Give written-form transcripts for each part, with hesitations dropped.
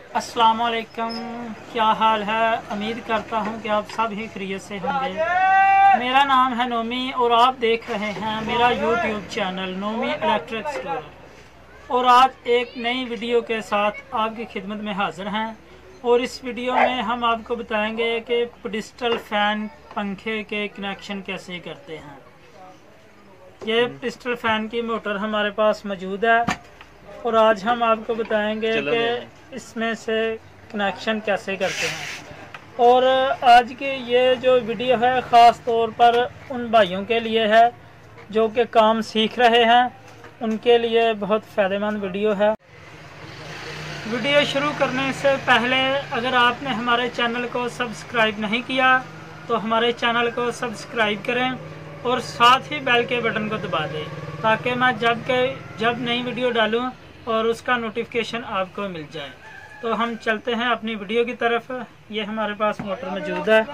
अस्सलाम वालेकुम, क्या हाल है। उम्मीद करता हूँ कि आप सब ही खैरियत से होंगे। मेरा नाम है नोमी और आप देख रहे हैं मेरा YouTube channel Nomi electric store. और आज एक नई वीडियो के साथ आपकी खिदमत में हाज़िर हैं। और इस वीडियो में हम आपको बताएंगे कि पेडिस्टल फ़ैन पंखे के कनेक्शन कैसे करते हैं। ये पेडिस्टल फ़ैन की मोटर हमारे पास मौजूद है और आज हम आपको बताएंगे कि इसमें से कनेक्शन कैसे करते हैं। और आज की ये जो वीडियो है ख़ास तौर पर उन भाइयों के लिए है जो कि काम सीख रहे हैं, उनके लिए बहुत फ़ायदेमंद वीडियो है। वीडियो शुरू करने से पहले अगर आपने हमारे चैनल को सब्सक्राइब नहीं किया तो हमारे चैनल को सब्सक्राइब करें और साथ ही बेल के बटन को दबा दें ताकि मैं जब नई वीडियो डालूं और उसका नोटिफिकेशन आपको मिल जाए। तो हम चलते हैं अपनी वीडियो की तरफ। ये हमारे पास मोटर मौजूद है।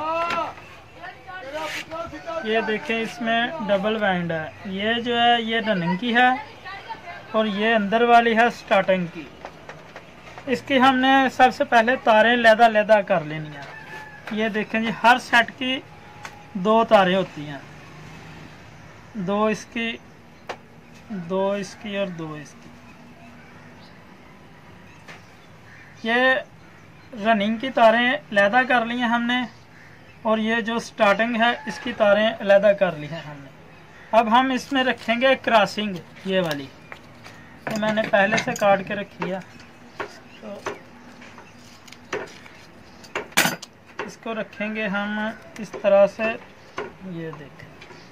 ये देखें, इसमें डबल वाइंड है। ये जो है ये रनिंग की है और ये अंदर वाली है स्टार्टिंग की। इसकी हमने सबसे पहले तारें लैदा कर लेनी है। ये देखें जी, हर सेट की 2 तारें होती हैं, 2 इसकी, 2 इसकी और 2 इसकी। ये रनिंग की तारें लैदा कर ली हैं हमने और ये जो स्टार्टिंग है इसकी तारें लैदा कर ली हैं हमने। अब हम इसमें रखेंगे क्रॉसिंग, ये वाली तो मैंने पहले से काट के रखी है। तो इसको रखेंगे हम इस तरह से, ये देखें,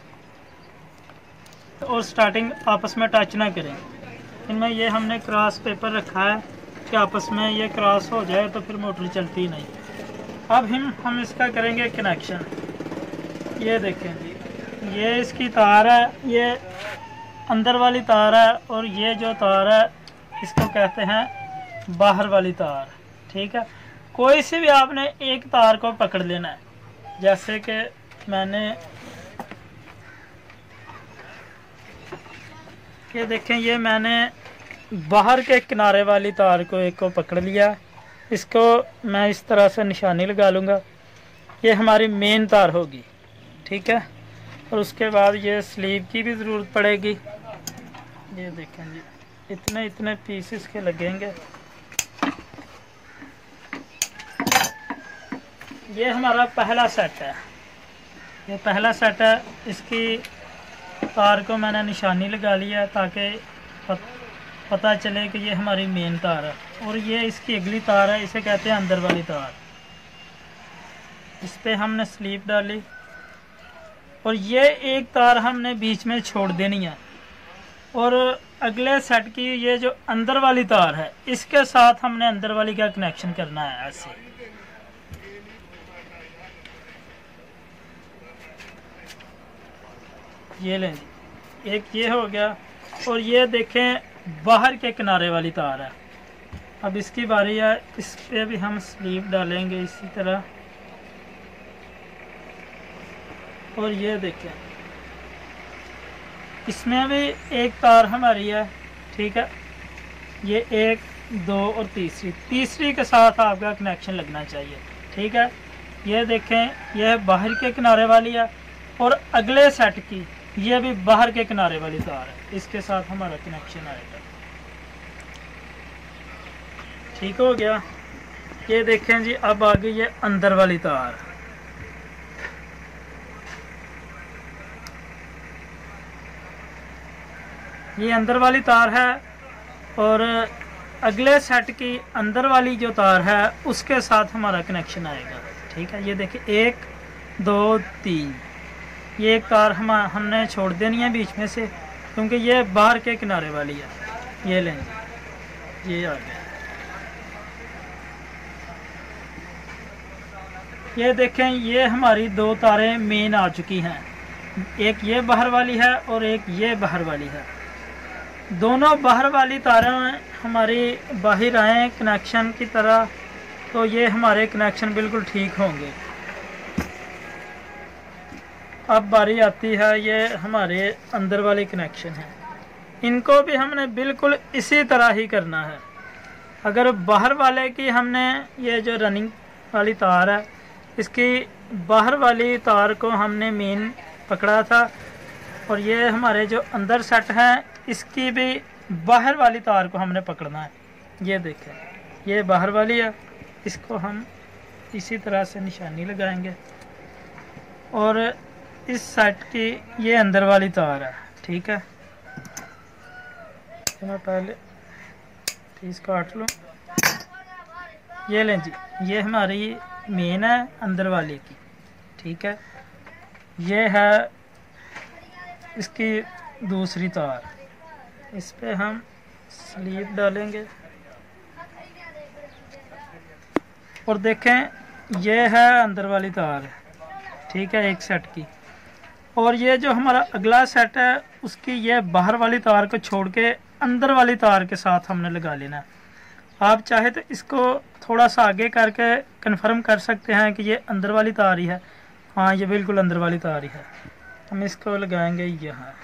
और स्टार्टिंग आपस में टच ना करें। इनमें ये हमने क्रॉस पेपर रखा है कि आपस में ये क्रॉस हो जाए तो फिर मोटर चलती नहीं। अब हम इसका करेंगे कनेक्शन। ये देखें जी, ये इसकी तार है, ये अंदर वाली तार है और ये जो तार है इसको कहते हैं बाहर वाली तार। ठीक है, कोई सी भी आपने एक तार को पकड़ लेना है। जैसे कि मैंने ये देखें, ये मैंने बाहर के किनारे वाली तार को एक को पकड़ लिया। इसको मैं इस तरह से निशानी लगा लूँगा, ये हमारी मेन तार होगी। ठीक है, और उसके बाद ये स्लीव की भी ज़रूरत पड़ेगी। ये देखें जी, इतने पीसेस के लगेंगे। ये हमारा पहला सेट है, ये पहला सेट है। इसकी तार को मैंने निशानी लगा लिया ताकि पता चले कि ये हमारी मेन तार है। और ये इसकी अगली तार है, इसे कहते हैं अंदर वाली तार। इस पे हमने स्लीप डाली और ये एक तार हमने बीच में छोड़ देनी है। और अगले सेट की ये जो अंदर वाली तार है इसके साथ हमने अंदर वाली का कनेक्शन करना है ऐसे। ये लें, एक ये हो गया। और ये देखें बाहर के किनारे वाली तार है। अब इसकी बारी है, इस पे भी हम स्लीव डालेंगे इसी तरह। और ये देखें, इसमें भी एक तार हमारी है। ठीक है, ये 1, 2 और तीसरी के साथ आपका कनेक्शन लगना चाहिए। ठीक है, ये देखें, यह बाहर के किनारे वाली है और अगले सेट की ये भी बाहर के किनारे वाली तार है, इसके साथ हमारा कनेक्शन आएगा। ठीक हो गया। ये देखें जी, अब आ गई ये अंदर वाली तार। ये अंदर वाली तार है और अगले सेट की अंदर वाली जो तार है उसके साथ हमारा कनेक्शन आएगा। ठीक है, ये देखिए 1, 2, 3, ये एक तार हमने छोड़ देनी है बीच में से क्योंकि ये बाहर के किनारे वाली है। ये लें, ये आ गया। ये देखें, ये हमारी 2 तारें मेन आ चुकी हैं। एक ये बाहर वाली है और एक ये बाहर वाली है। दोनों बाहर वाली तारें हमारी बाहर आए कनेक्शन की तरह तो ये हमारे कनेक्शन बिल्कुल ठीक होंगे। अब बारी आती है ये हमारे अंदर वाले कनेक्शन है, इनको भी हमने बिल्कुल इसी तरह ही करना है। अगर बाहर वाले की हमने ये जो रनिंग वाली तार है, इसकी बाहर वाली तार को हमने मेन पकड़ा था, और ये हमारे जो अंदर सेट है इसकी भी बाहर वाली तार को हमने पकड़ना है। ये देखें, ये बाहर वाली है, इसको हम इसी तरह से निशानी लगाएंगे, और इस सेट की ये अंदर वाली तार है। ठीक है, तो मैं पहले पीस काट लूँ। ये लें जी, ये हमारी मेन है अंदर वाले की। ठीक है, ये है इसकी दूसरी तार, इस पे हम स्लीप डालेंगे और देखें ये है अंदर वाली तार। ठीक है, एक सेट की, और ये जो हमारा अगला सेट है उसकी ये बाहर वाली तार को छोड़ के अंदर वाली तार के साथ हमने लगा लेना है। आप चाहे तो इसको थोड़ा सा आगे करके कंफर्म कर सकते हैं कि ये अंदर वाली तार ही है। हाँ, ये बिल्कुल अंदर वाली तार ही है। हम इसको लगाएंगे यहाँ।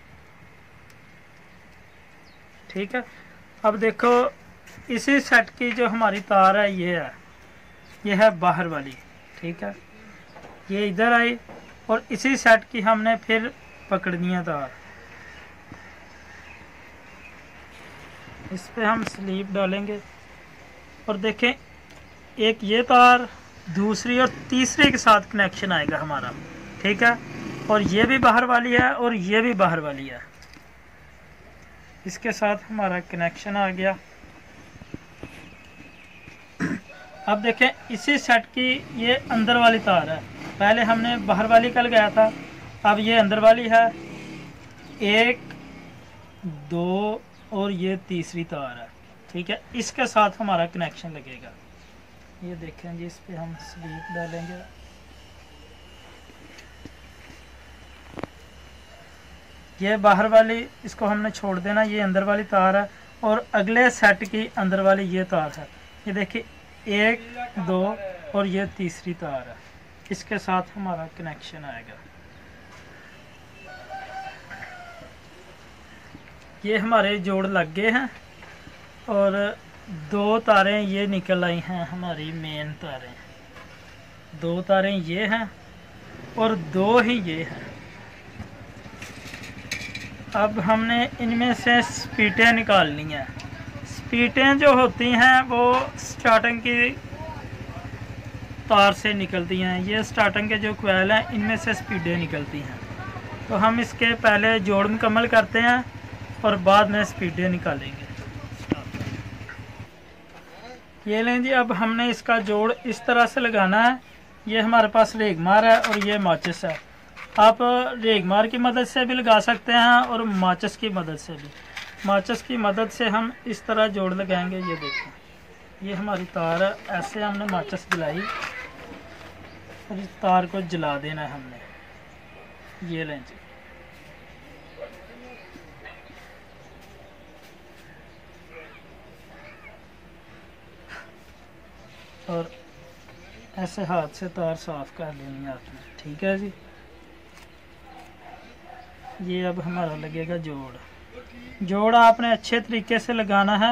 ठीक है, अब देखो इसी सेट की जो हमारी तार है ये है बाहर वाली। ठीक है, ये इधर आई और इसी सेट की हमने फिर पकड़नी है तार। इस पे हम स्लीप डालेंगे और देखें एक ये तार दूसरी और तीसरे के साथ कनेक्शन आएगा हमारा। ठीक है, और ये भी बाहर वाली है और ये भी बाहर वाली है, इसके साथ हमारा कनेक्शन आ गया। अब देखें इसी सेट की ये अंदर वाली तार है, पहले हमने बाहर वाली का लगाया था, अब ये अंदर वाली है। 1 2 और ये तीसरी तार है। ठीक है, इसके साथ हमारा कनेक्शन लगेगा। ये देखें जी, इस पे हम स्लीप डालेंगे। ये बाहर वाली इसको हमने छोड़ देना, ये अंदर वाली तार है, और अगले सेट की अंदर वाली ये तार है। ये देखिए 1 2 और ये तीसरी तार है, इसके साथ हमारा कनेक्शन आएगा। ये हमारे जोड़ लग गए हैं और 2 तारें ये निकल आई हैं हमारी मेन तारें। 2 तारें ये हैं और 2 ही ये हैं। अब हमने इनमें से स्पीटें निकालनी हैं। स्पीटें जो होती हैं वो स्टार्टिंग की तार से निकलती हैं। ये स्टार्टिंग के जो क्वेल हैं इनमें से स्पीडें निकलती हैं। तो हम इसके पहले जोड़ मुकम्मल करते हैं और बाद में स्पीडें निकालेंगे। ये लें जी, अब हमने इसका जोड़ इस तरह से लगाना है। ये हमारे पास रेगमार है और ये माचिस है। आप रेगमार की मदद से भी लगा सकते हैं और माचिस की मदद से भी। माचिस की मदद से हम इस तरह जोड़ लगाएंगे। ये देखें, ये हमारी तार है, ऐसे हमने माचिस जलाई और इस तार को जला देना है हमने। ये लें जी, और ऐसे हाथ से तार साफ कर लेनी है आपने। ठीक है जी, ये अब हमारा लगेगा जोड़। जोड़ आपने अच्छे तरीके से लगाना है,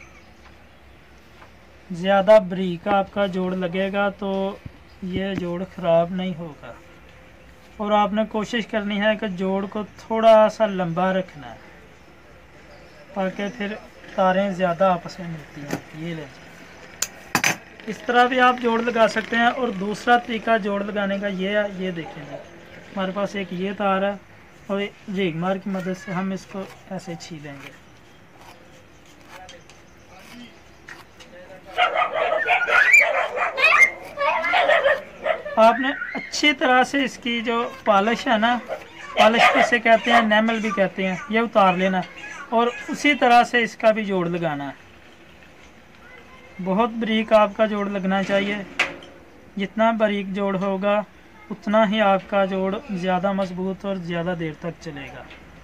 ज़्यादा बारीक आपका जोड़ लगेगा तो ये जोड़ ख़राब नहीं होगा। और आपने कोशिश करनी है कि जोड़ को थोड़ा सा लंबा रखना है ताकि फिर तारें ज़्यादा आपस में मिलती हैं। ये ले, इस तरह भी आप जोड़ लगा सकते हैं। और दूसरा तरीका जोड़ लगाने का ये है, ये देखेंगे हमारे पास एक ये तार है और रेगमार की मदद से हम इसको ऐसे छीलेंगे। आपने अच्छी तरह से इसकी जो पॉलिश है ना, पॉलिश किसे कहते हैं, नेमल भी कहते हैं, ये उतार लेना और उसी तरह से इसका भी जोड़ लगाना है। बहुत बारीक आपका जोड़ लगना चाहिए। जितना बारीक जोड़ होगा उतना ही आपका जोड़ ज़्यादा मजबूत और ज़्यादा देर तक चलेगा।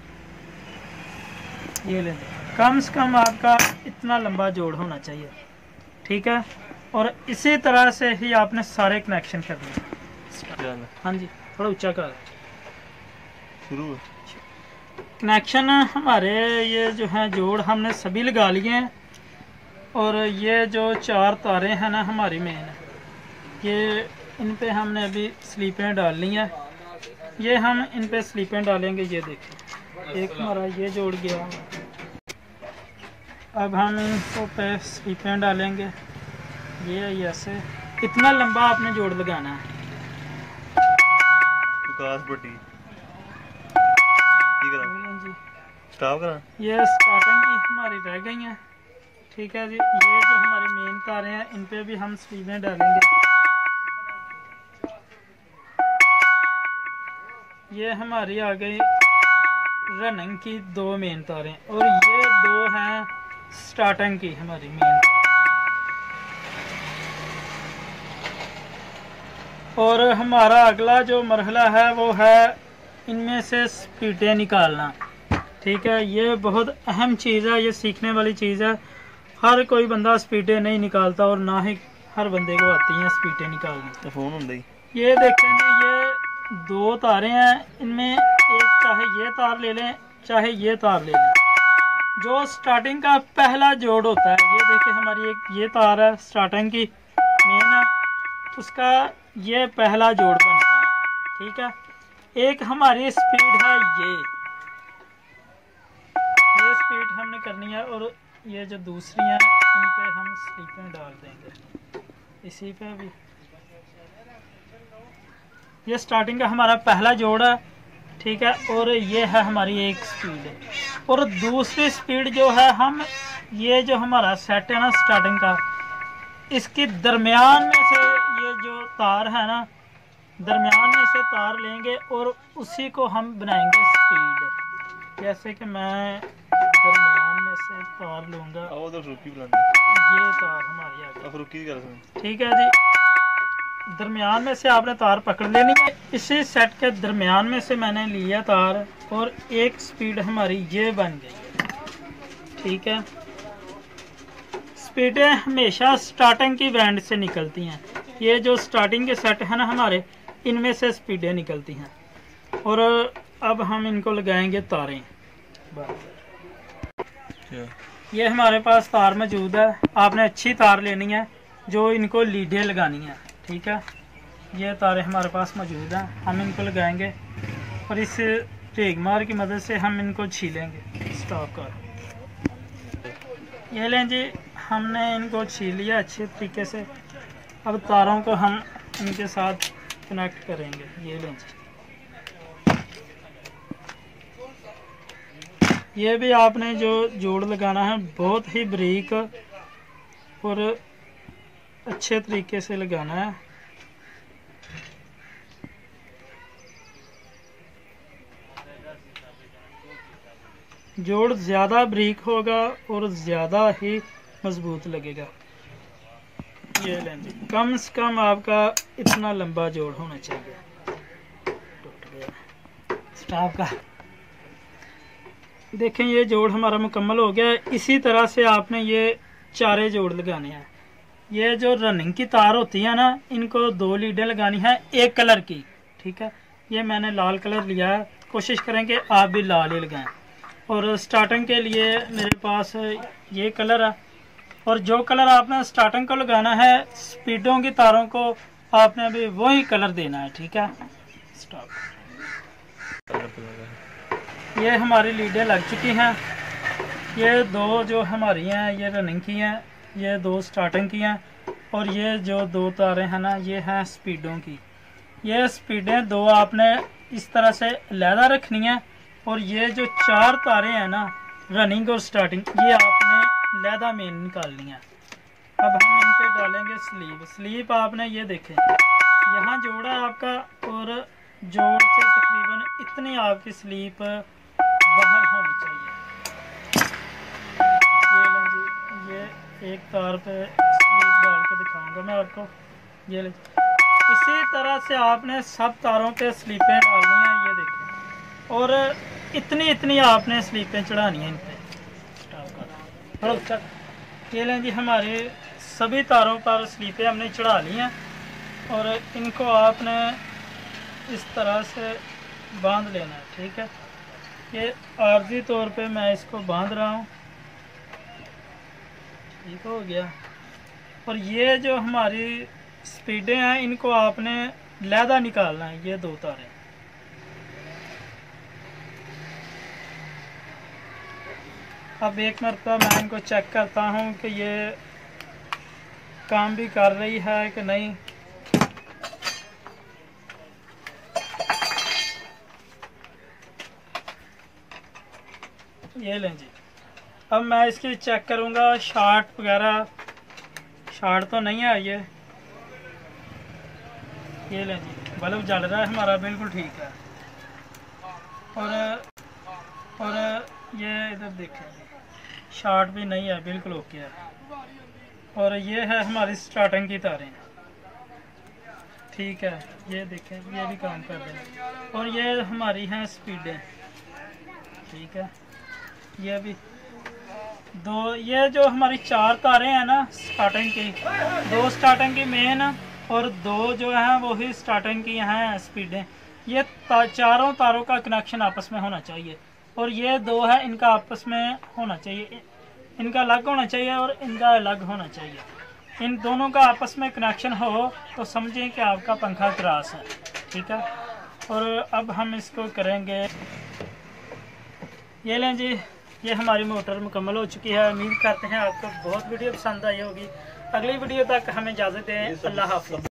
ये ले, कम से कम आपका इतना लंबा जोड़ होना चाहिए। ठीक है, और इसी तरह से ही आपने सारे कनेक्शन करने हैं। हाँ जी, थोड़ा ऊंचा कर शुरू। कनेक्शन हमारे ये जो हैं जोड़ हमने सभी लगा लिए हैं। और ये जो 4 तारे हैं ना हमारी मेन, ये इन पे हमने अभी स्लीपें डाल ली हैं। ये हम इन पे स्लीपें डालेंगे। ये देखिए एक हमारा ये जोड़ गया। अब हम इनको पे स्लीपें डालेंगे। ये ऐसे इतना लंबा आपने जोड़ लगाना है। ये स्टार्टिंग की हमारी रह गई हैं, ठीक है जी। ये जो हमारी मेन तारें हैं इन पे भी हम स्लीपें डालेंगे। ये हमारी आ गई रनिंग की 2 मेन तारें, और ये 2 हैं स्टार्टिंग की हमारी मेन तारें। और हमारा अगला जो मरहला है वो है इनमें से स्पीडें निकालना, ठीक है। ये बहुत अहम चीज़ है, ये सीखने वाली चीज़ है। हर कोई बंदा स्पीडें नहीं निकालता और ना ही हर बंदे को आती हैं स्पीडें निकालनी। फोन ये देखेंगे, ये 2 तारे हैं, इनमें एक चाहे ये तार ले लें चाहे ये तार ले लें। जो स्टार्टिंग का पहला जोड़ होता है, ये देखिए हमारी एक ये तार है स्टार्टिंग की मेन है, उसका ये पहला जोड़ बनता है, ठीक है। एक हमारी स्पीड है ये स्पीड हमने करनी है, और ये जो दूसरी है इन पे हम स्लीपें डाल देंगे इसी पे भी। ये स्टार्टिंग का हमारा पहला जोड़ है, ठीक है। और ये है हमारी एक स्पीड है, और दूसरी स्पीड जो है हम ये जो हमारा सेट है ना स्टार्टिंग का, इसकी दरमियान में से ये जो तार है ना दरमियान में से तार लेंगे और उसी को हम बनाएंगे स्पीड। जैसे कि मैं दरमियान में से तार लूँगा, ये तार हमारी आ गई, ठीक है जी। दरमियान में से आपने तार पकड़ लेनी है। इसी सेट के दरमियान में से मैंने लिया तार, और एक स्पीड हमारी ये बन गई, ठीक है। स्पीडें हमेशा स्टार्टिंग की बैंड से निकलती हैं। ये जो स्टार्टिंग के सेट है ना हमारे, इनमें से स्पीडें निकलती हैं। और अब हम इनको लगाएंगे तारें। ये हमारे पास तार मौजूद है। आपने अच्छी तार लेनी है जो इनको लीडें लगानी है, ठीक है। ये तारें हमारे पास मौजूद हैं, हम इनको लगाएंगे और इस टेगमार की मदद से हम इनको छीलेंगे स्टॉप कर। ये लें जी, हमने इनको छील लिया अच्छे तरीके से। अब तारों को हम इनके साथ कनेक्ट करेंगे। ये लें जी, ये भी आपने जो जोड़ लगाना है बहुत ही बारीक और अच्छे तरीके से लगाना है। जोड़ ज़्यादा बारीक होगा और ज़्यादा ही मजबूत लगेगा। ये लें जी, कम से कम आपका इतना लंबा जोड़ होना चाहिए। टूट गया स्टाफ का। देखें, ये जोड़ हमारा मुकम्मल हो गया। इसी तरह से आपने ये 4 जोड़ लगाने हैं। ये जो रनिंग की तार होती है ना, इनको 2 लीडें लगानी है एक कलर की, ठीक है। ये मैंने लाल कलर लिया है, कोशिश करें कि आप भी लाल ही लगाएं। और स्टार्टिंग के लिए मेरे पास ये कलर है, और जो कलर आपने स्टार्टिंग को लगाना है, स्पीडों की तारों को आपने भी वही कलर देना है, ठीक है। स्टॉप। ये हमारी लीडें लग चुकी हैं। ये 2 जो हमारी हैं ये रनिंग की हैं, ये 2 स्टार्टिंग की हैं, और ये जो 2 तारें हैं ना ये हैं स्पीडों की। ये स्पीडें 2 आपने इस तरह से अलहदा रखनी है, और ये जो 4 तारें हैं ना रनिंग और स्टार्टिंग, ये आपने अलहदा में निकालनी है। अब हम इन पे डालेंगे स्लीप। स्लीप आपने ये देखें यहाँ जोड़ा है आपका, और जोड़ से तकरीबन इतनी आपकी स्लीप बाहर होनी चाहिए। ये लें जी, ये एक तार पे स्लीप डाल के दिखाऊंगा मैं आपको। ये लें, इसी तरह से आपने सब तारों पे स्लीपें डालनी है, ये देखें। और इतनी इतनी आपने स्लीपें चढ़ानी है इन पे। ये लें जी, हमारे सभी तारों पर स्लीपें हमने चढ़ा ली हैं, और इनको आपने इस तरह से बांध लेना है, ठीक है। ये आर्जी तौर पे मैं इसको बांध रहा हूँ। ठीक हो गया। और ये जो हमारी स्पीडें हैं इनको आपने लहदा निकालना है, ये 2 तारें। अब एक मरतबा मैं इनको चेक करता हूँ कि ये काम भी कर रही है कि नहीं। ये लें जी। अब मैं इसकी चेक करूँगा शॉर्ट वगैरह, शॉर्ट तो नहीं है ये लें जी, बल्ब जल रहा है हमारा, बिल्कुल ठीक है। और ये इधर देखें, शॉर्ट भी नहीं है, बिल्कुल ओके है। और ये है हमारी स्टार्टिंग की तारें, ठीक है। ये देखें, ये भी काम कर रहे हैं। और ये हमारी हैं स्पीडें, ठीक है। ये भी 2, ये जो हमारी 4 तारें हैं ना स्टार्टिंग की, 2 स्टार्टिंग की मेन और 2 जो हैं वो ही स्टार्टिंग की हैं स्पीडें। ये चारों तारों का कनेक्शन आपस में होना चाहिए। और ये 2 है, इनका आपस में होना चाहिए, इनका अलग होना चाहिए और इनका अलग होना चाहिए। इन दोनों का आपस में कनेक्शन हो तो समझें कि आपका पंखा क्रॉस है, ठीक है। और अब हम इसको करेंगे, ये लें जी, ये हमारी मोटर मुकम्मल हो चुकी है। उम्मीद करते हैं आपको बहुत वीडियो पसंद आई होगी। अगली वीडियो तक हमें इजाज़त दें। अल्लाह हाफ़िज़।